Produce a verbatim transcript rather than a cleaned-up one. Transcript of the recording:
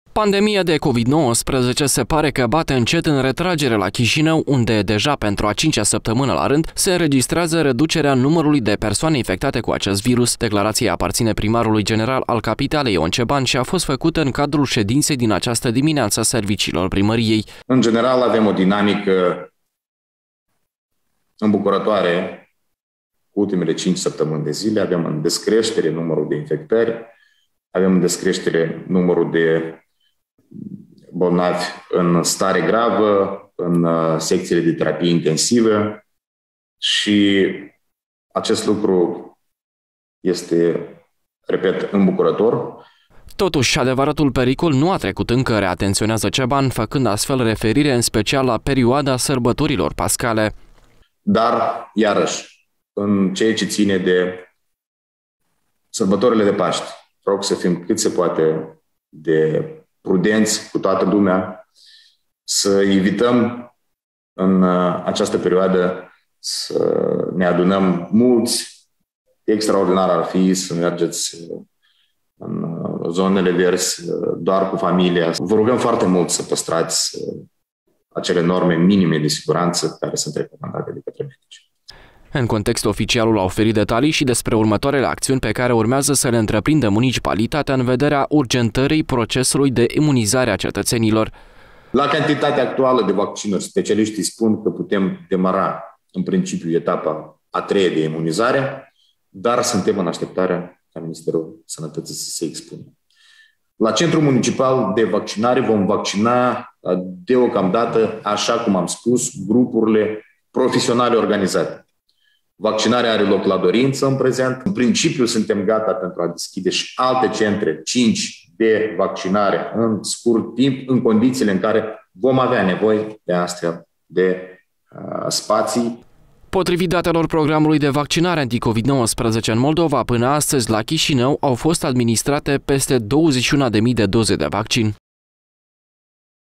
Pandemia de COVID nouăsprezece se pare că bate încet în retragere la Chișinău, unde deja pentru a cincea săptămână la rând se înregistrează reducerea numărului de persoane infectate cu acest virus. Declarația aparține primarului general al capitalei Ion Ceban și a fost făcută în cadrul ședinței din această dimineață a serviciilor primăriei. În general avem o dinamică îmbucurătoare cu ultimele cinci săptămâni de zile. Avem în descreștere numărul de infectări, avem în descreștere numărul de bolnavi în stare gravă, în secțiile de terapie intensivă și acest lucru este, repet, îmbucurător. Totuși, adevăratul pericol nu a trecut încă, reatenționează Ceban, făcând astfel referire în special la perioada sărbătorilor pascale. Dar, iarăși, în ceea ce ține de sărbătorile de Paști, rog să fim cât se poate de prudenți cu toată lumea, să evităm în această perioadă să ne adunăm mulți. Extraordinar ar fi să mergeți în zonele verzi doar cu familia. Vă rugăm foarte mult să păstrați acele norme minime de siguranță care sunt recomandate de către medici. În context, oficialul a oferit detalii și despre următoarele acțiuni pe care urmează să le întreprindă municipalitatea în vederea urgentării procesului de imunizare a cetățenilor. La cantitatea actuală de vaccinuri, specialiștii spun că putem demara în principiu etapa a treia de imunizare, dar suntem în așteptarea ca Ministerul Sănătății să se expună. La Centrul Municipal de Vaccinare vom vaccina deocamdată, așa cum am spus, grupurile profesionale organizate. Vaccinarea are loc la dorință în prezent. În principiu suntem gata pentru a deschide și alte centre, cinci de vaccinare în scurt timp, în condițiile în care vom avea nevoie de astfel de uh, spații. Potrivit datelor programului de vaccinare anti-COVID nouăsprezece în Moldova, până astăzi la Chișinău au fost administrate peste douăzeci și unu de mii de doze de vaccin.